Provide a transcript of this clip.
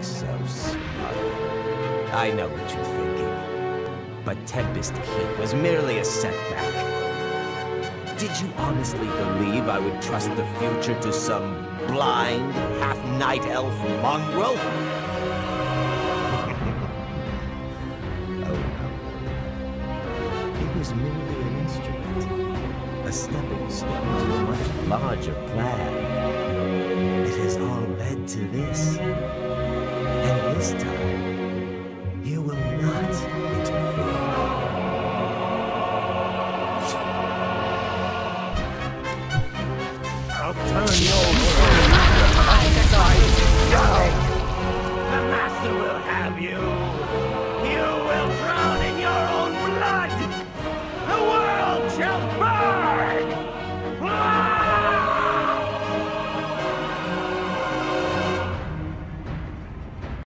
so smug. I know what you're thinking. But Tempest Keep was merely a setback. Did you honestly believe I would trust the future to some blind, half-night elf mongrel? Oh no. It was merely an instrument. A stepping stone to a much larger plan. It has all led to this.